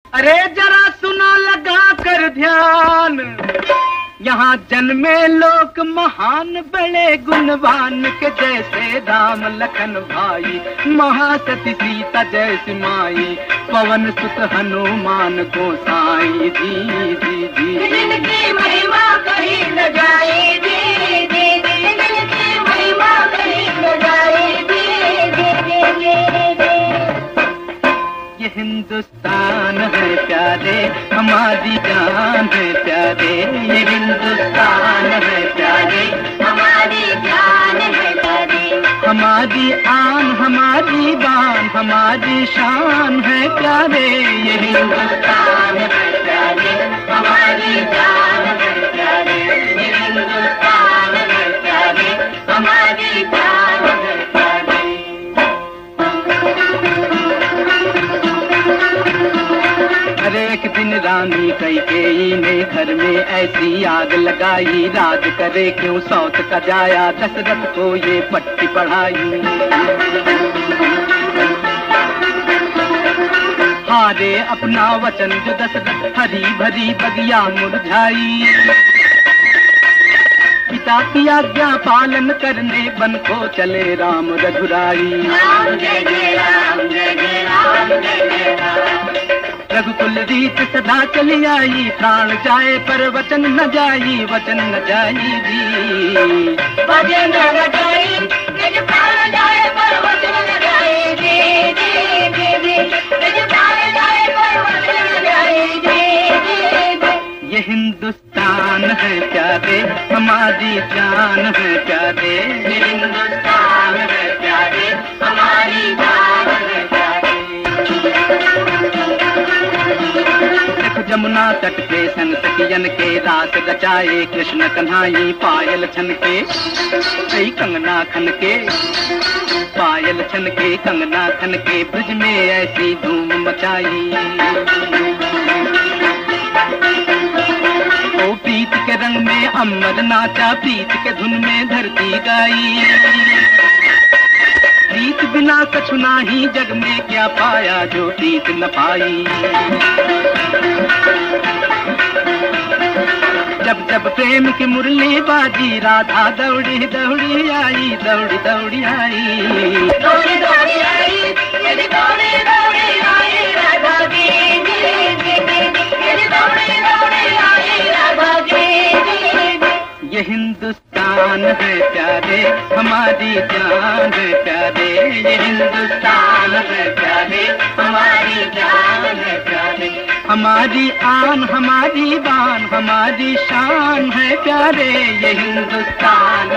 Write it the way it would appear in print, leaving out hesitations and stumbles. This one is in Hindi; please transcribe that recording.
अरे जरा सुना लगा कर ध्यान, यहाँ जन्मे लोक महान बड़े गुणवान के, जैसे राम लखन भाई महासती सीता जैसी माई, पवन सुत हनुमान को साई जी जी जी। जिनकी महिमा कहीं न जाए जी जी जी, जिनकी महिमा कहीं न जाए जी जी जी जी। ये हिंदुस्तान है प्यारे, हमारी जान है प्यारे, ये हिंदुस्तान है प्यारे, हमारी जान है प्यारे, हमारी आन हमारी बान हमारी शान है प्यारे, ये हिंदुस्तान है प्यारे, हमारी जान है प्यारे, ये हिंदुस्तान है प्यारे, हमारी जान है प्यारे। अरे एक दिन रानी कैकेयी ने घर में ऐसी आग लगाई, राज करे क्यों सौत का जाया, दशरथ को ये पट्टी पढ़ाई। हारे अपना वचन जो दशरथ, हरी भरी बगिया मुरझाई, पिता की आज्ञा पालन करने बन को चले राम रघुराई। राम जय जय राम, जय जय राम, जय जय राम। रघुकुल रीत सदा चली आई, प्राण जाए पर वचन न जाई, वचन न जाई जी, वचन न जाई, निज प्राण जाए पर वचन न जाए जी जी जी जी, निज प्राण जाए पर वचन न जाए जी जी जी। ये हिंदुस्तान है प्यारे, हमारी जान है प्यारे, ये हिंदुस्तान है प्यारे, हमारी जान है प्यारे। जमुना तट पे सन सखियन के, रास रचाए कृष्ण कन्हाई, पायल छन के कई कंगना खन के, पायल छन के कंगना खन के, ब्रज में ऐसी धूम मचाई। ओ प्रीत के रंग में अमर नाचा, प्रीत के धुन में धरती गाई, प्रीत बिना कछु नाही जग में, क्या पाया जो प्रीत न पाई। जब जब प्रेम की मुरली बाजी, राधा दौड़ी दौड़ी आई, दौड़ी दौड़ी आई, दौड़ी दौड़ी आई, मेरी दौड़ी दौड़ी आई राधा जी जी जी जी, मेरी दौड़ी दौड़ी आई राधा जी जी जी। ये हिंदुस्तान है प्यारे, हमारी जान है प्यारे, ये हिंदुस्तान है प्यारे, हमारी जान है प्यारे, हमारी आन हमारी बान हमारी शान है प्यारे, ये हिंदुस्तान